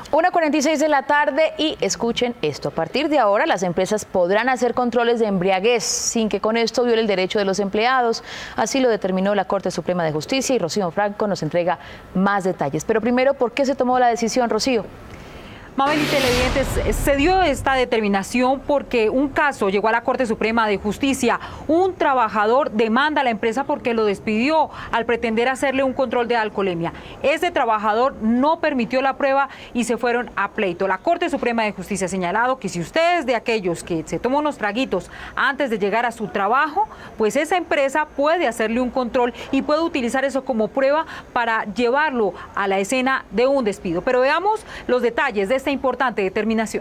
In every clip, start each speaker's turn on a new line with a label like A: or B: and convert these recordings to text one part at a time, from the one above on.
A: 1:46 de la tarde y escuchen esto. A partir de ahora, las empresas podrán hacer controles de embriaguez sin que con esto viole el derecho de los empleados. Así lo determinó la Corte Suprema de Justicia y Rocío Franco nos entrega más detalles. Pero primero, ¿por qué se tomó la decisión, Rocío?
B: Mabel y televidentes, se dio esta determinación porque un caso llegó a la Corte Suprema de Justicia. Un trabajador demanda a la empresa porque lo despidió al pretender hacerle un control de alcoholemia. Ese trabajador no permitió la prueba y se fueron a pleito. La Corte Suprema de Justicia ha señalado que si usted es de aquellos que se toman unos traguitos antes de llegar a su trabajo, pues esa empresa puede hacerle un control y puede utilizar eso como prueba para llevarlo a la escena de un despido. Pero veamos los detalles de esta importante determinación.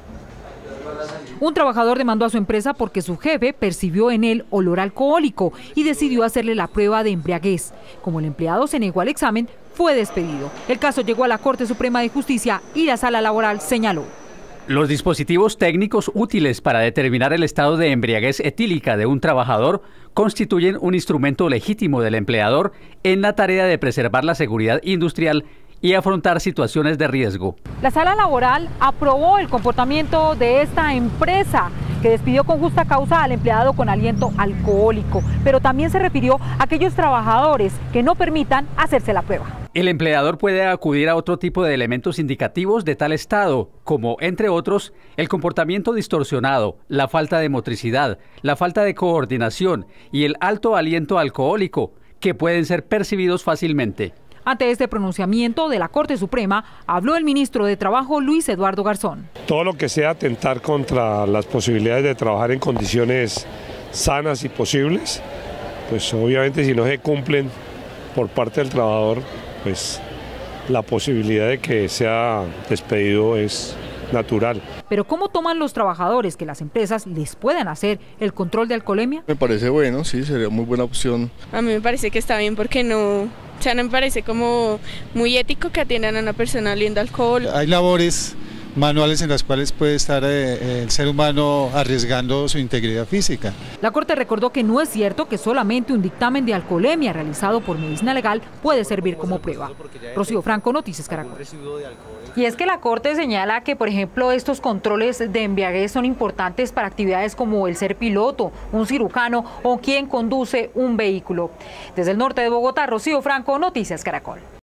B: Un trabajador demandó a su empresa porque su jefe percibió en él olor alcohólico y decidió hacerle la prueba de embriaguez. Como el empleado se negó al examen, fue despedido. El caso llegó a la Corte Suprema de Justicia y la Sala Laboral señaló:
C: los dispositivos técnicos útiles para determinar el estado de embriaguez etílica de un trabajador constituyen un instrumento legítimo del empleador en la tarea de preservar la seguridad industrial y afrontar situaciones de riesgo.
B: La Sala Laboral aprobó el comportamiento de esta empresa que despidió con justa causa al empleado con aliento alcohólico, pero también se refirió a aquellos trabajadores que no permitan hacerse la prueba.
C: El empleador puede acudir a otro tipo de elementos indicativos de tal estado, como, entre otros, el comportamiento distorsionado, la falta de motricidad, la falta de coordinación y el alto aliento alcohólico, que pueden ser percibidos fácilmente.
B: Ante este pronunciamiento de la Corte Suprema, habló el ministro de Trabajo, Luis Eduardo Garzón.
D: Todo lo que sea atentar contra las posibilidades de trabajar en condiciones sanas y posibles, pues obviamente si no se cumplen por parte del trabajador, pues la posibilidad de que sea despedido es natural.
B: Pero ¿cómo toman los trabajadores que las empresas les puedan hacer el control de alcoholemia?
E: Me parece bueno, sí, sería muy buena opción.
F: A mí me parece que está bien porque no me parece como muy ético que atiendan a una persona oliendo alcohol.
G: Hay labores manuales en las cuales puede estar el ser humano arriesgando su integridad física.
B: La Corte recordó que no es cierto que solamente un dictamen de alcoholemia realizado por medicina legal puede servir como prueba. Rocío Franco, Noticias Caracol. Y es que la Corte señala que, por ejemplo, estos controles de embriaguez son importantes para actividades como el ser piloto, un cirujano o quien conduce un vehículo. Desde el norte de Bogotá, Rocío Franco, Noticias Caracol.